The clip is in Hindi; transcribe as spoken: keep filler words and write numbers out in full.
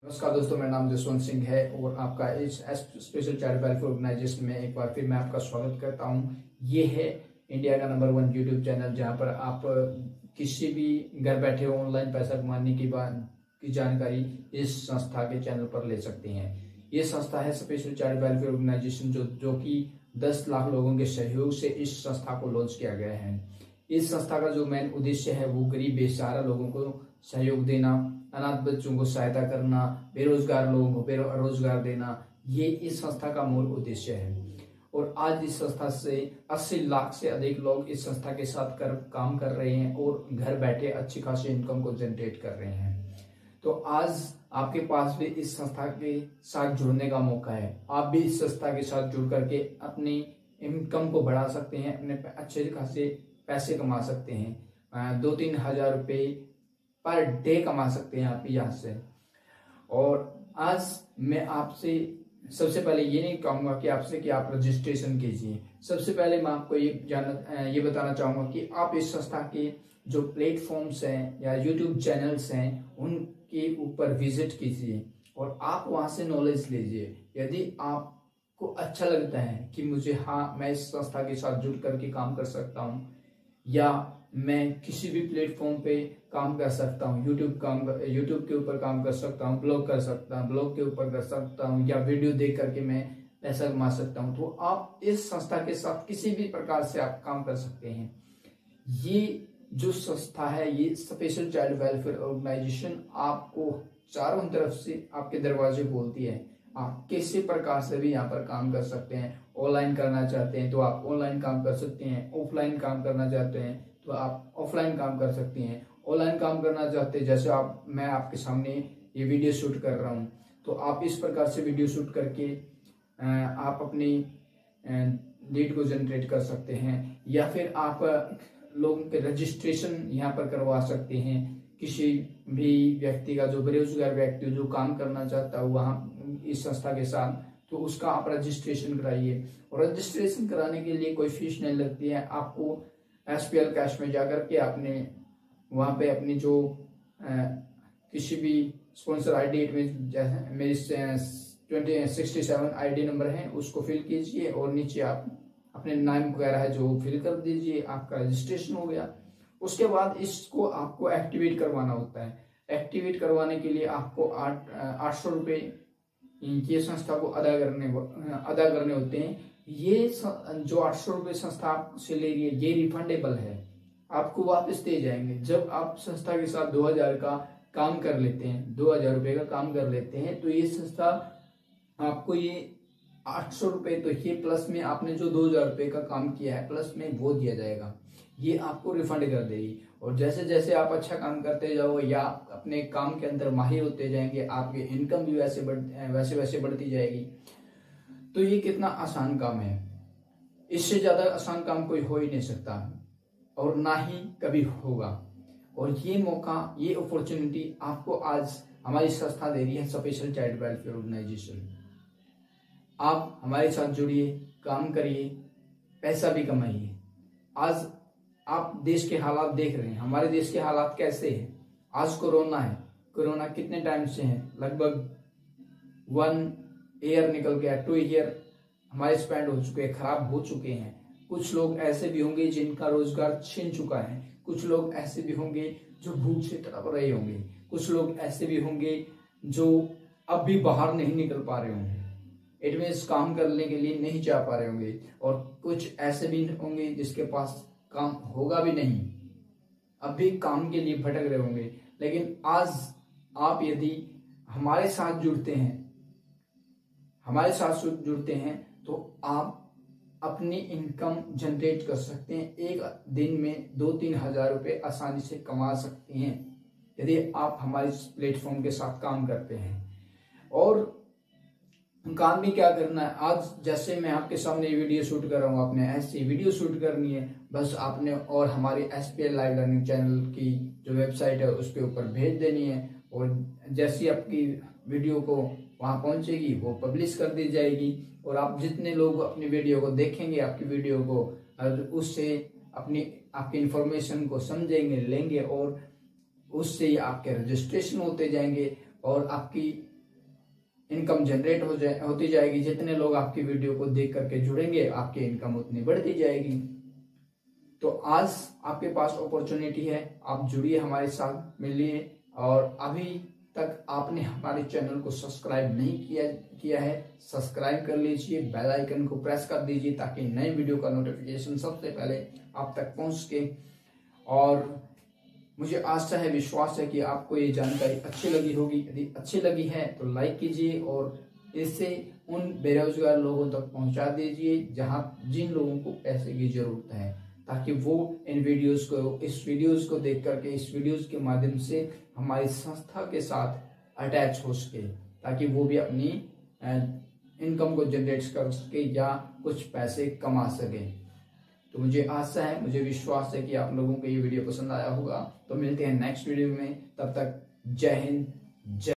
नमस्कार दोस्तों, मेरा नाम जसवंत सिंह है और आपका इस स्पेशल चाइल्ड वेलफेयर ऑर्गेनाइजेशन में एक बार फिर मैं आपका स्वागत करता हूं। ये है इंडिया का नंबर वन यूट्यूब चैनल जहां पर आप किसी भी घर बैठे ऑनलाइन पैसा कमाने की बात की जानकारी इस संस्था के चैनल पर ले सकते हैं। ये संस्था है स्पेशल चाइल्ड वेलफेयर ऑर्गेनाइजेशन जो जो कि दस लाख लोगों के सहयोग से इस संस्था को लॉन्च किया गया है। इस संस्था का जो मेन उद्देश्य है वो गरीब बेसहारा लोगों को सहयोग देना, अनाथ बच्चों को सहायता करना, बेरोजगार लोगों को रोजगार देना, ये इस संस्था का मूल उद्देश्य है। और आज इस संस्था से अस्सी लाख से अधिक लोग इस संस्था के साथ कर काम कर रहे हैं और घर बैठे अच्छी खासी इनकम को जनरेट कर रहे हैं। तो आज आपके पास भी इस संस्था के साथ जुड़ने का मौका है। आप भी इस संस्था के साथ जुड़ करके अपनी इनकम को बढ़ा सकते हैं, अपने अच्छे खासे पैसे कमा सकते हैं। दो तीन हजार रुपये पर डे कमा सकते हैं आप यहाँ से। और आज मैं आपसे सबसे पहले ये नहीं कहूँगा कि आपसे कि आप रजिस्ट्रेशन कीजिए। सबसे पहले मैं आपको ये जान ये बताना चाहूँगा कि आप इस संस्था के जो प्लेटफॉर्म्स हैं या यूट्यूब चैनल्स हैं उनके ऊपर विजिट कीजिए और आप वहाँ से नॉलेज लीजिए। यदि आपको अच्छा लगता है कि मुझे हाँ मैं इस संस्था के साथ जुड़ करके काम कर सकता हूँ या मैं किसी भी प्लेटफॉर्म पे काम कर सकता हूँ, यूट्यूब काम यूट्यूब के ऊपर काम कर सकता हूँ, ब्लॉग कर सकता हूँ, ब्लॉग के ऊपर कर सकता हूँ या वीडियो देख करके मैं पैसा कमा सकता हूँ, तो आप इस संस्था के साथ किसी भी प्रकार से आप काम कर सकते हैं। ये जो संस्था है ये स्पेशल चाइल्ड वेलफेयर ऑर्गेनाइजेशन आपको चारों तरफ से आपके दरवाजे खोलती है। आप किसी प्रकार से भी यहाँ पर काम कर सकते हैं। ऑनलाइन करना चाहते हैं तो आप ऑनलाइन काम कर सकते हैं, ऑफलाइन काम करना चाहते हैं तो आप ऑफलाइन काम कर सकते हैं। ऑनलाइन काम करना चाहते हैं जैसे आप मैं आपके सामने ये वीडियो शूट कर रहा हूँ, तो आप इस प्रकार से वीडियो शूट करके आप अपनी लीड को जनरेट कर सकते हैं या फिर आप लोगों के रजिस्ट्रेशन यहाँ पर करवा सकते हैं। किसी भी व्यक्ति का जो बेरोजगार व्यक्ति जो काम करना चाहता है वहाँ इस संस्था के साथ, तो उसका आप रजिस्ट्रेशन कराइए। और रजिस्ट्रेशन कराने के लिए कोई फीस नहीं लगती है। आपको एस पी एल कैश में जाकर के आपने वहाँ पे अपनी जो आ, किसी भी स्पॉन्सर आई डी में जैसे मेरी twenty sixty seven I D number है उसको फिल कीजिए और नीचे आप अपने नाम वगैरह है जो फिल कर दीजिए, आपका रजिस्ट्रेशन हो गया। उसके बाद इसको आपको एक्टिवेट करवाना होता है। एक्टिवेट करवाने के लिए आपको आठ आठ सौ रुपये ये संस्था को अदा करने अदा करने होते हैं। ये जो आठ सौ रुपये संस्था आपसे ले रही है ये रिफंडेबल है, आपको वापस दे जाएंगे। जब आप संस्था के साथ दो हजार का काम कर लेते हैं, दो हजार रुपये का काम कर लेते हैं, तो ये संस्था आपको ये आठ सौ रुपये तो ये प्लस में आपने जो दो हजार रुपये का काम किया है प्लस में वो दिया जाएगा, ये आपको रिफंड कर देगी। और जैसे जैसे आप अच्छा काम करते जाओ या अपने काम के अंदर माहिर होते जाएंगे, आपकी इनकम भी वैसे बढ़ वैसे वैसे बढ़ती जाएगी। तो ये कितना आसान काम है, इससे ज्यादा आसान काम कोई हो ही नहीं सकता और ना ही कभी होगा। और ये मौका, ये अपॉर्चुनिटी आपको आज हमारी संस्था दे रही है स्पेशल चाइल्ड वेलफेयर ऑर्गेनाइजेशन। आप हमारे साथ जुड़िए, काम करिए, पैसा भी कमाइए। आज आप देश के हालात देख रहे हैं, हमारे देश के हालात कैसे हैं। आज कोरोना है, कोरोना कितने टाइम से है, लगभग वन ईयर निकल गया, टू ईयर हमारे स्पेंड हो चुके हैं, खराब हो चुके हैं। कुछ लोग ऐसे भी होंगे जिनका रोजगार छिन चुका है, कुछ लोग ऐसे भी होंगे जो भूख से तड़प रहे होंगे, कुछ लोग ऐसे भी होंगे जो अब भी बाहर नहीं निकल पा रहे होंगे, इट मीन्स काम करने के लिए नहीं जा पा रहे होंगे। और कुछ ऐसे भी होंगे जिसके पास काम होगा भी नहीं, अब भी काम के लिए भटक रहे होंगे। लेकिन आज आप यदि हमारे साथ जुड़ते हैं हमारे साथ जुड़ते हैं तो आप अपनी इनकम जनरेट कर सकते हैं। एक दिन में दो तीन हजार रुपये आसानी से कमा सकते हैं यदि आप हमारे प्लेटफॉर्म के साथ काम करते हैं। और काम भी क्या करना है, आज जैसे मैं आपके सामने वीडियो शूट कर रहा हूँ, आपने ऐसी वीडियो शूट करनी है बस आपने, और हमारी S P L live learning channel की जो वेबसाइट है उसके ऊपर भेज देनी है। और जैसी आपकी वीडियो को वहाँ पहुँचेगी वो पब्लिश कर दी जाएगी। और आप जितने लोग अपनी वीडियो को देखेंगे, आपकी वीडियो को, उससे अपनी आपकी इंफॉर्मेशन को समझेंगे, लेंगे और उससे आपके रजिस्ट्रेशन होते जाएंगे और आपकी इनकम जनरेट हो जाए होती जाएगी। जितने लोग आपकी वीडियो को देख करके जुड़ेंगे आपकी इनकम उतनी बढ़ती जाएगी। तो आज आपके पास अपॉर्चुनिटी है, आप जुड़िए हमारे साथ, मिलिए। और अभी तक आपने हमारे चैनल को सब्सक्राइब नहीं किया किया है, सब्सक्राइब कर लीजिए, बेल आइकन को प्रेस कर दीजिए ताकि नए वीडियो का नोटिफिकेशन सबसे पहले आप तक पहुंच सके। और मुझे आशा है, विश्वास है कि आपको ये जानकारी अच्छी लगी होगी। यदि अच्छी लगी है तो लाइक कीजिए और इससे उन बेरोजगार लोगों तक पहुंचा दीजिए जहां जिन लोगों को पैसे की जरूरत है, ताकि वो इन वीडियोस को इस वीडियोस को देख करके इस वीडियोस के माध्यम से हमारी संस्था के साथ अटैच हो सके, ताकि वो भी अपनी इनकम को जनरेट कर सके या कुछ पैसे कमा सके। तो मुझे आशा है, मुझे विश्वास है कि आप लोगों को ये वीडियो पसंद आया होगा। तो मिलते हैं नेक्स्ट वीडियो में, तब तक जय हिंद, जय